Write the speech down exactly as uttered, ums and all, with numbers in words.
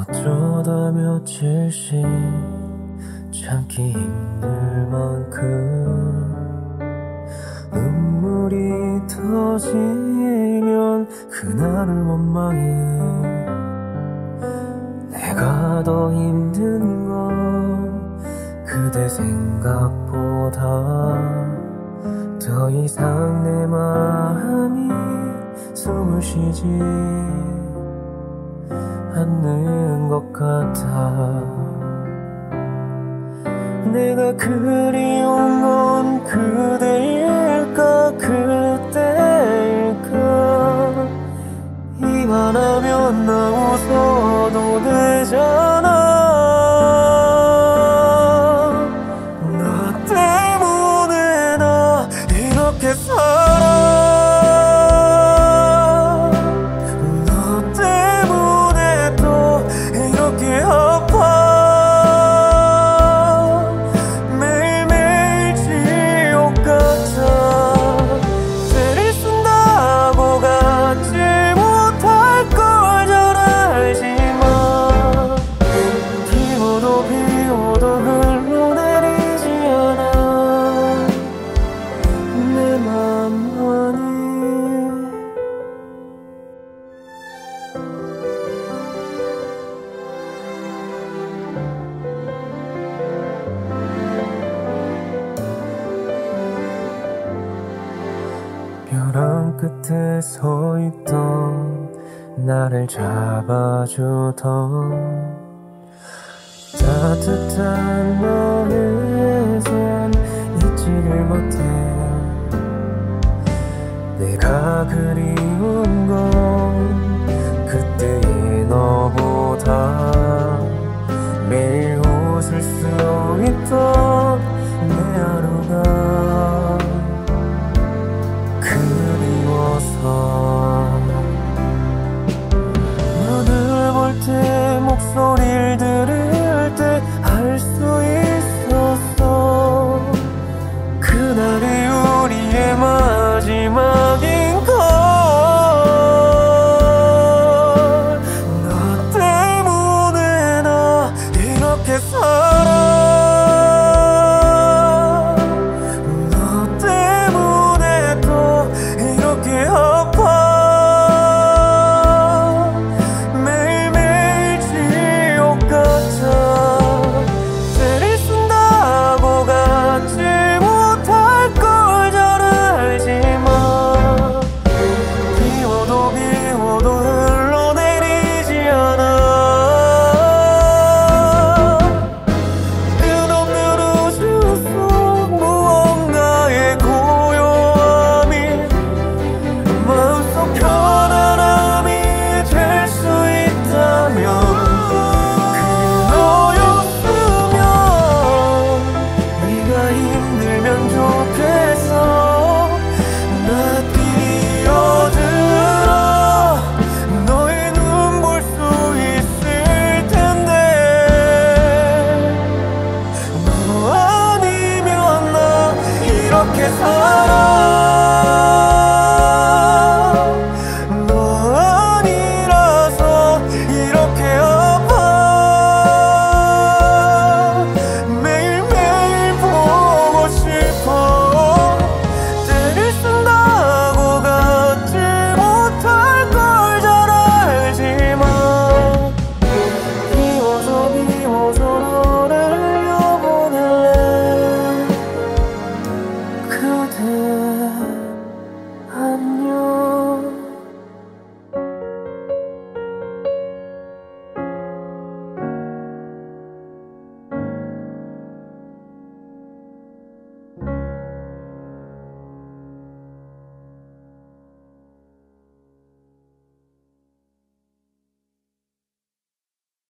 어쩌다 며칠씩 참기 힘들 만큼 눈물이 터지면 그날을 원망해. 내가 더 힘든 건 그대 생각보다 더 이상 내 마음이 숨을 쉬지 않는 것 같아. 내가 그리운 건 그대일까 그때일까. 이만하면 나 웃어도 되잖아. 나 때문에 나 이렇게 살아. 벼랑 끝에 서 있던 나를 잡아주던 따뜻한 너의 손 잊지를 못해. 내가 그리운 건 그때